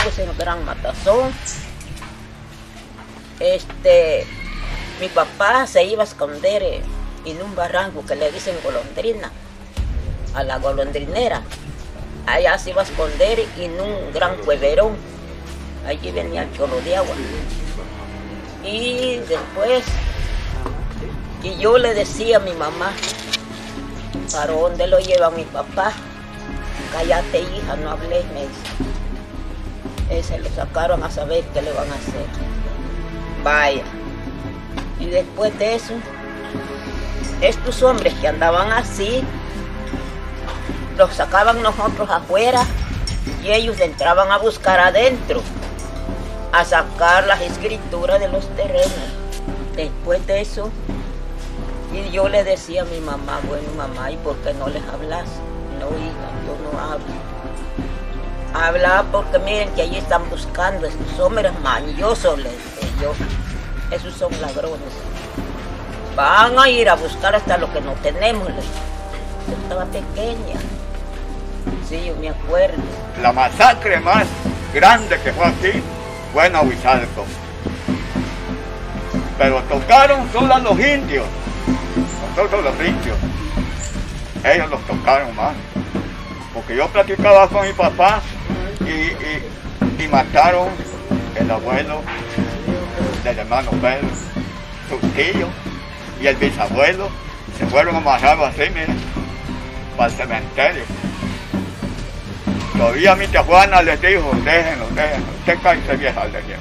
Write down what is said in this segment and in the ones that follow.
ellos en Gran Matazón. Mi papá se iba a esconder en un barranco que le dicen golondrina, a la golondrinera. Allá se iba a esconder en un gran cueverón. Allí venía el chorro de agua. Y después, y yo le decía a mi mamá, ¿para dónde lo lleva mi papá? Cállate, hija, no hables, me dice. Se lo sacaron a saber qué le van a hacer. Vaya. Y después de eso, estos hombres que andaban así, los sacaban nosotros afuera y ellos entraban a buscar adentro, a sacar las escrituras de los terrenos. Después de eso, y yo le decía a mi mamá, bueno mamá, ¿y por qué no les hablas? No, hija, yo no hablo. Habla porque miren que allí están buscando estos hombres mañosos, les dije yo. Esos son ladrones. Van a ir a buscar hasta lo que no tenemos, les dije. Yo estaba pequeña. Sí, yo me acuerdo. La masacre más grande que fue aquí fue en Ahuizalco. Pero tocaron solo a los indios. Nosotros los indios. Ellos los tocaron más. Porque yo platicaba con mi papá y mataron el abuelo del hermano Pedro, su tío y el bisabuelo. Se fueron amarrados así, miren, para el cementerio. Todavía mi tía Juana les dijo, déjenlo, usted cállese vieja, le dijeron.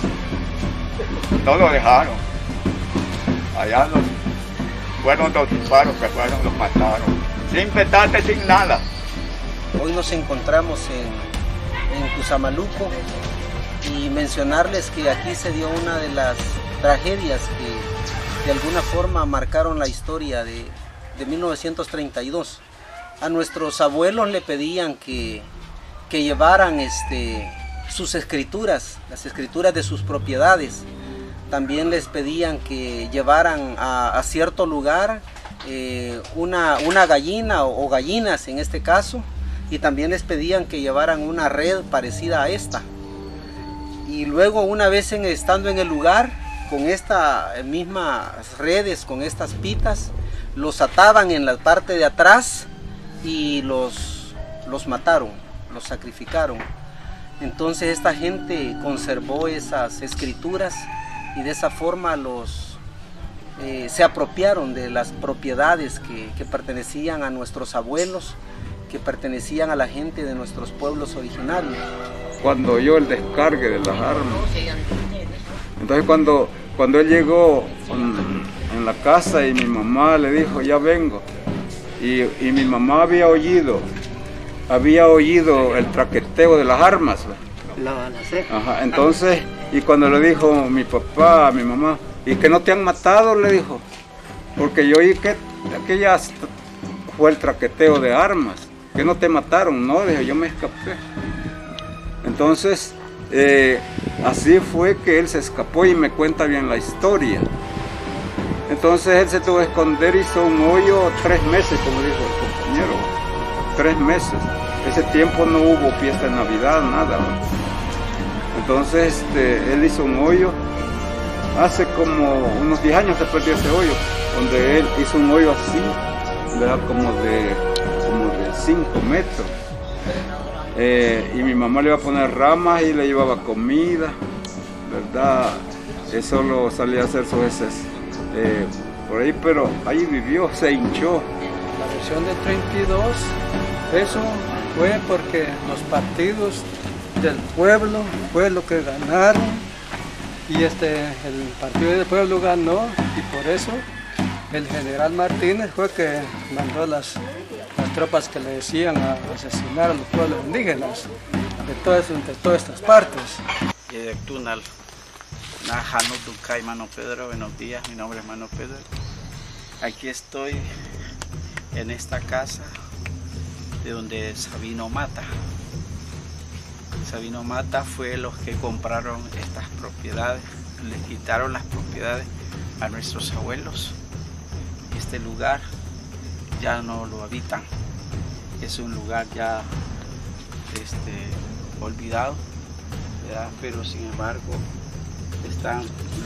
No lo dejaron. Allá fueron dos disparos que fueron, los mataron. Sin petate, sin nada. Hoy nos encontramos en Cuzamaluco y mencionarles que aquí se dio una de las tragedias que de alguna forma marcaron la historia de 1932. A nuestros abuelos le pedían que llevaran sus escrituras, las escrituras de sus propiedades. También les pedían que llevaran a cierto lugar una gallina o gallinas en este caso, y también les pedían que llevaran una red parecida a esta. Y luego, una vez estando en el lugar, con estas mismas redes, con estas pitas, los ataban en la parte de atrás y los mataron, los sacrificaron. Entonces esta gente conservó esas escrituras y de esa forma se apropiaron de las propiedades que pertenecían a nuestros abuelos, que pertenecían a la gente de nuestros pueblos originarios. Cuando oyó el descargue de las armas, entonces cuando él llegó en la casa y mi mamá le dijo, ya vengo, y mi mamá había oído el traqueteo de las armas. La balacera. Ajá, entonces, y cuando le dijo mi papá a mi mamá, ¿y que no te han matado?, le dijo, porque yo oí que aquella fue el traqueteo de armas, que no te mataron. No, dije, yo me escapé. Entonces, así fue que él se escapó y me cuenta bien la historia. Entonces él se tuvo que esconder, hizo un hoyo 3 meses, como dijo el compañero, 3 meses. Ese tiempo no hubo fiesta de Navidad, nada. Entonces él hizo un hoyo, hace como unos 10 años se perdió ese hoyo, donde él hizo un hoyo así, ¿verdad? como de 5 metros. Y mi mamá le iba a poner ramas y le llevaba comida, ¿verdad? Eso lo salía a hacer sus heces por ahí, pero ahí vivió, se hinchó. La versión del 32, eso fue porque los partidos del pueblo fue lo que ganaron, y el partido del pueblo ganó, y por eso el general Martínez fue que mandó las tropas que le decían a asesinar a los pueblos indígenas de todas estas partes. Mano Pedro, buenos días, mi nombre es Mano Pedro. Aquí estoy en esta casa de donde Sabino Mata. Sabino Mata fue los que compraron estas propiedades, les quitaron las propiedades a nuestros abuelos. Este lugar ya no lo habitan, es un lugar ya olvidado, ¿verdad? Pero sin embargo están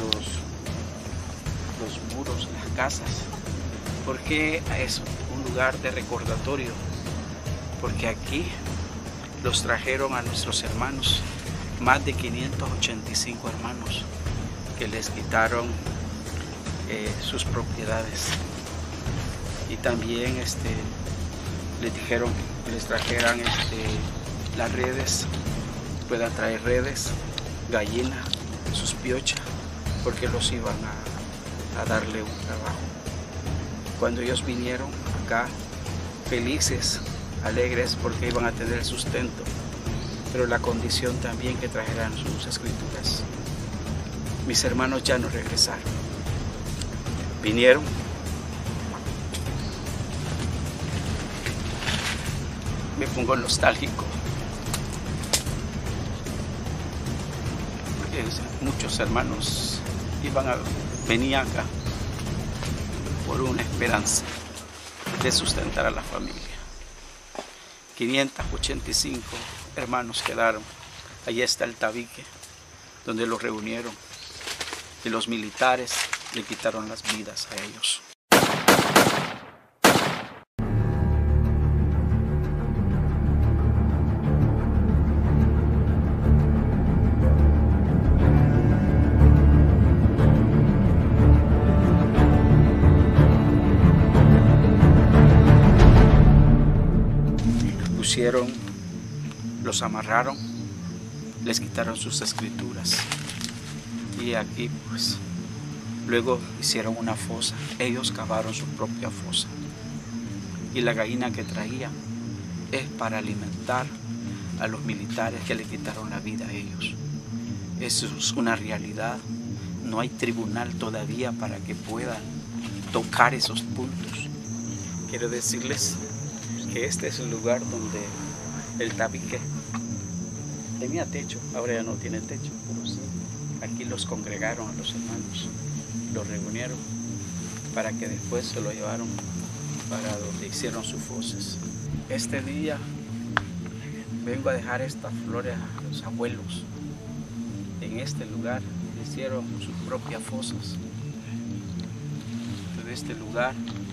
los muros, las casas. ¿Por qué es un lugar de recordatorio? Porque aquí los trajeron a nuestros hermanos, más de 585 hermanos, que les quitaron sus propiedades. Y también les dijeron que les trajeran las redes, puedan traer redes, gallina, sus piochas, porque los iban a darle un trabajo. Cuando ellos vinieron acá, felices, alegres, porque iban a tener el sustento, pero la condición también que trajeran sus escrituras. Mis hermanos ya no regresaron. Vinieron. Me pongo nostálgico. Porque muchos hermanos venían acá por una esperanza de sustentar a la familia. 585 hermanos quedaron. Allí está el tabique donde los reunieron y los militares le quitaron las vidas a ellos. Los amarraron, les quitaron sus escrituras y aquí pues luego hicieron una fosa. Ellos cavaron su propia fosa y la gallina que traían es para alimentar a los militares que le quitaron la vida a ellos. Eso es una realidad. No hay tribunal todavía para que puedan tocar esos puntos. Quiero decirles que este es el lugar donde el tabique tenía techo, ahora ya no tiene techo, pero sí, aquí los congregaron a los hermanos, los reunieron para que después se lo llevaron para donde hicieron sus fosas. Este día vengo a dejar estas flores a los abuelos. En este lugar hicieron sus propias fosas. De este lugar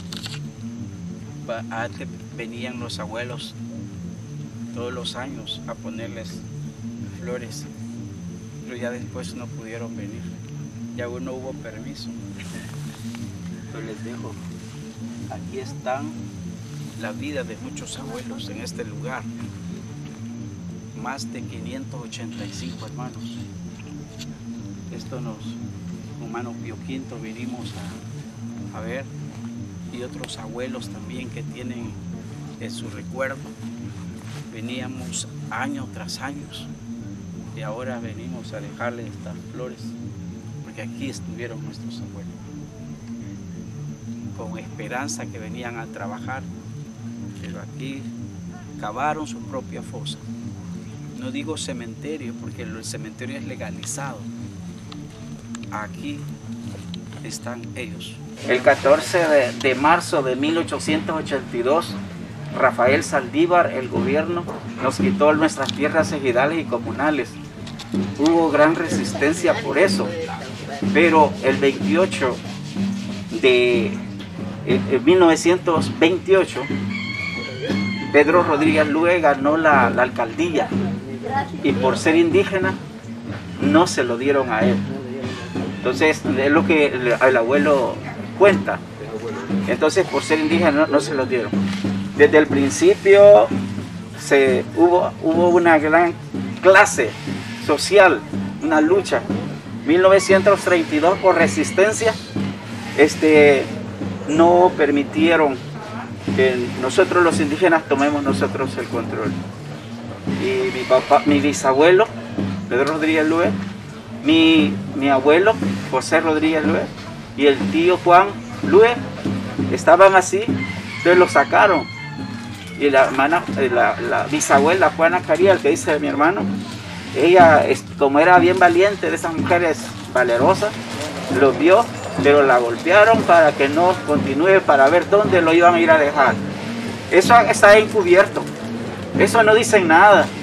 antes venían los abuelos todos los años a ponerles flores, pero ya después no pudieron venir, ya no hubo permiso. Pero les dejo, aquí están la vida de muchos abuelos en este lugar, más de 585 hermanos. Esto con hermano Pío V vinimos a ver, y otros abuelos también que tienen en su recuerdo. Veníamos año tras año y ahora venimos a dejarle estas flores porque aquí estuvieron nuestros abuelos con esperanza que venían a trabajar, pero aquí cavaron su propia fosa. No digo cementerio porque el cementerio es legalizado. Aquí están ellos. El 14 de marzo de 1882, Rafael Saldívar, el gobierno, nos quitó nuestras tierras ejidales y comunales. Hubo gran resistencia por eso, pero el 28 de 1928, Pedro Rodríguez Lue ganó la alcaldía y por ser indígena no se lo dieron a él. Entonces es lo que el abuelo cuenta. Entonces por ser indígena no se lo dieron. Desde el principio hubo una gran clase social, una lucha. 1932 por resistencia no permitieron que nosotros los indígenas tomemos nosotros el control. Y mi bisabuelo, Pedro Rodríguez Lue, mi abuelo, José Rodríguez Lue, y el tío Juan Lue, estaban así, entonces lo sacaron. Y la bisabuela Juana Cariel, que dice mi hermano, ella, como era bien valiente, de esas mujeres valerosas, lo vio, pero la golpearon para que no continúe, para ver dónde lo iban a ir a dejar. Eso está encubierto, eso no dicen nada.